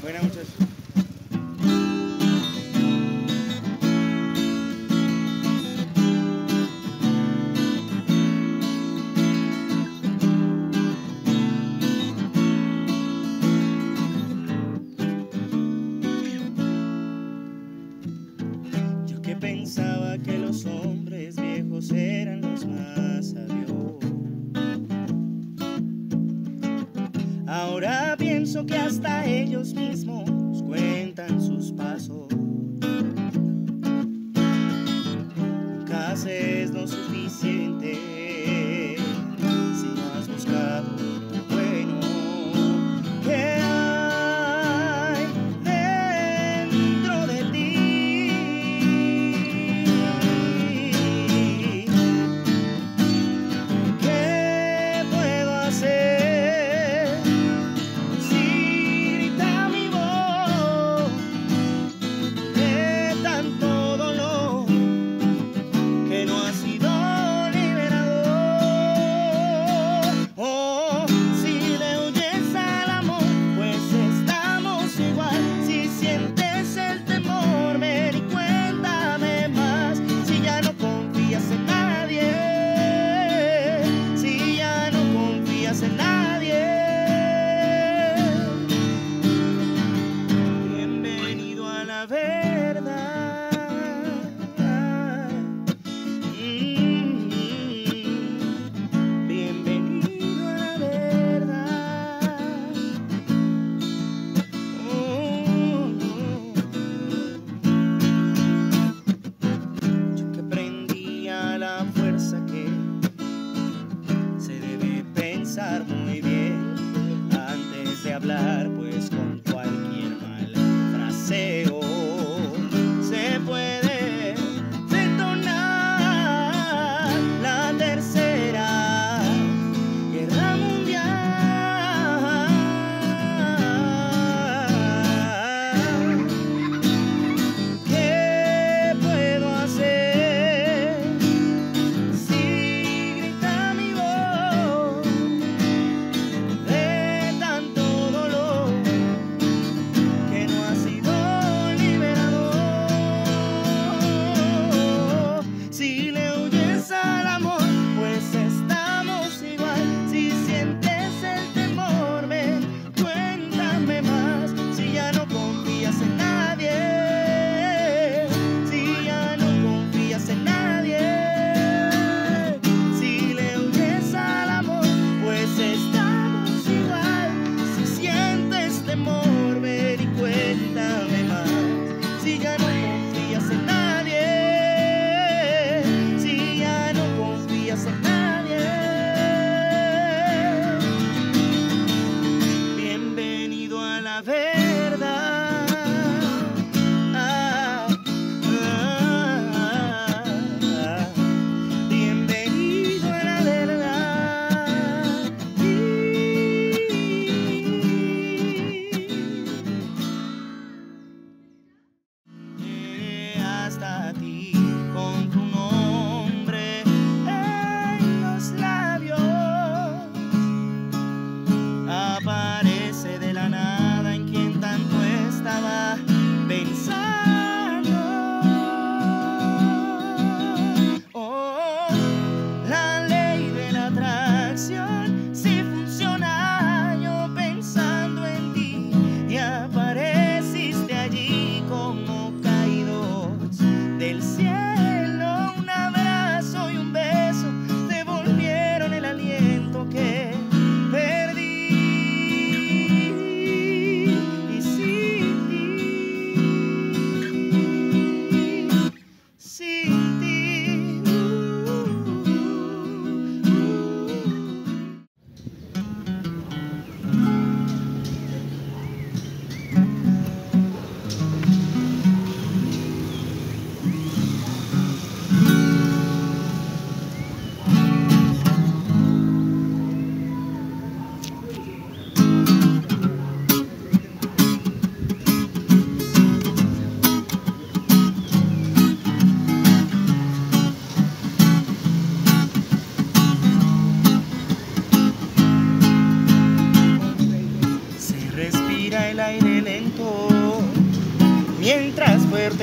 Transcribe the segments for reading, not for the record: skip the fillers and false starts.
Buenas, muchachos. Yo que pensaba que los hombres viejos eran los más sabios, ahora pienso que hasta ellos mismos cuentan sus pasos. Nunca haces lo suficiente si no has buscado lo bueno que hay dentro de ti. ¿Qué puedo hacer?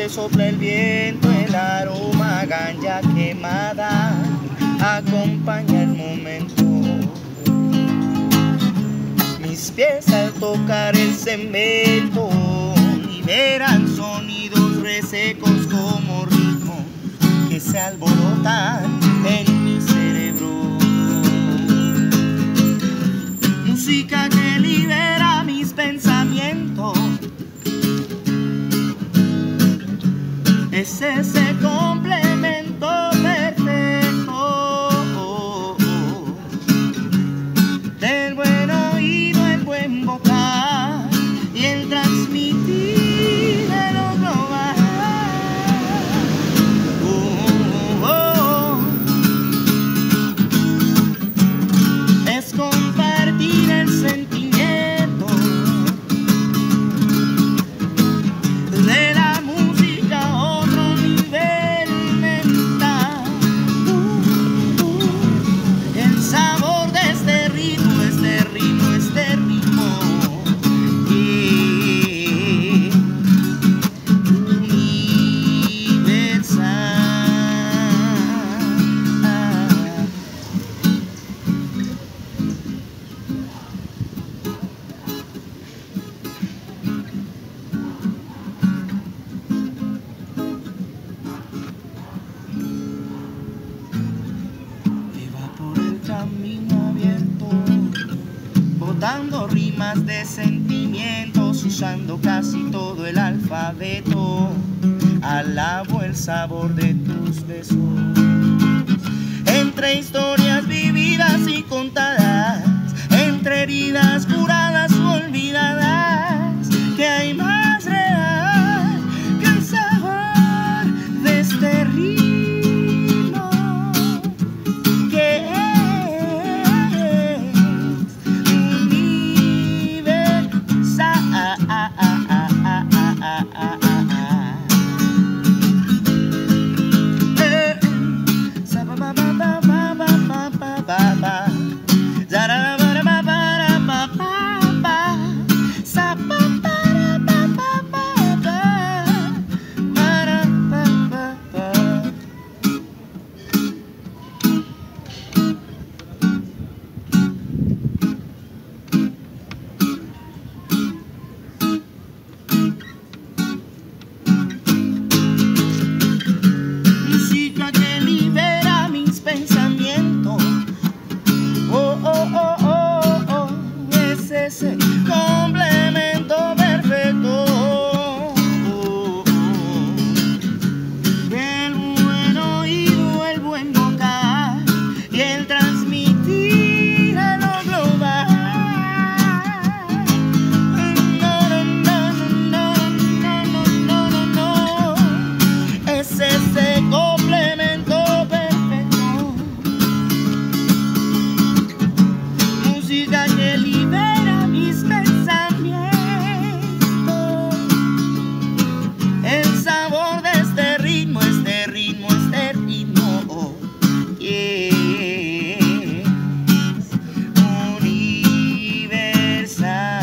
donde sopla el viento, el aroma ganja quemada acompaña el momento. Mis pies al tocar el cemento liberan sonidos resecos como ritmos que se alborotan en mi cerebro. Música que libera mis pensamientos. Es ese complemento perfecto del buen oído, el buen vocal y el transmitir de lo global. Es compartir el sentimiento de la música a otro nivel mental. El sabor de este ritmo, este ritmo, este ritmo. Camino abierto, botando rimas de sentimientos, usando casi todo el alfabeto. Alabo el sabor de tus besos, entre historias vividas y contadas, entre heridas curadas u olvidadas, que hay más real que el sabor de este ritmo. Ese complemento perfecto del buen oído, el buen vocal y el transmitir a lo global. No. Es ese complemento perfecto. Música que libera mis pensamientos, el sabor de este ritmo, este ritmo, este ritmo, yes, universal.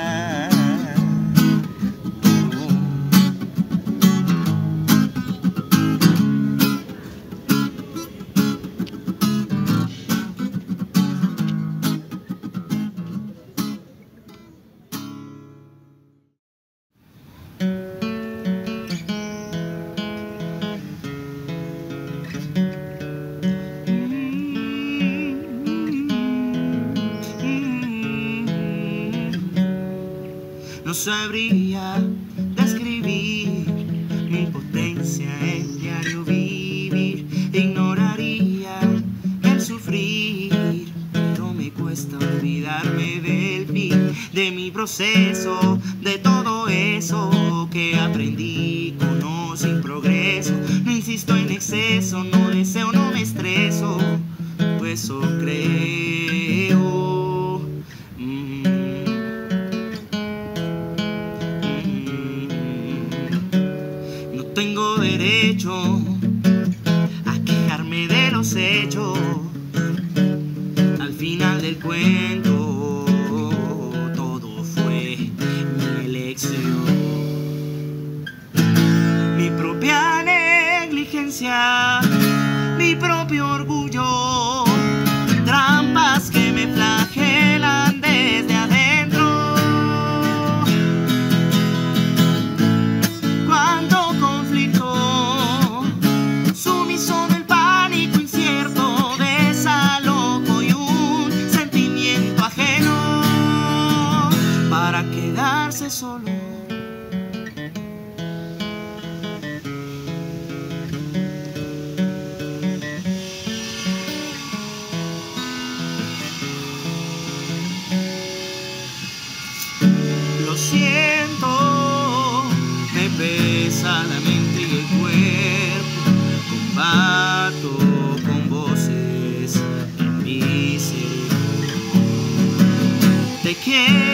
No sabría describir mi impotencia en diario vivir. Ignoraría el sufrir, pero me cuesta olvidarme del fin, de mi proceso, de todo eso que aprendí con o sin progreso. No insisto en exceso, no deseo, no me estreso, pues eso creo. Tengo derecho a quejarme de los hechos. Al final del cuento, todo fue mi elección. Mi conciencia, mi propio orgullo, trampas que me flagelan desde adentro. Cuánto conflicto, sumiso del pánico incierto, desalojo y un sentimiento ajeno para quedarse solo. Lo siento, me pesa la mente y el cuerpo, combato con voces en mi cerebro. Te quiero.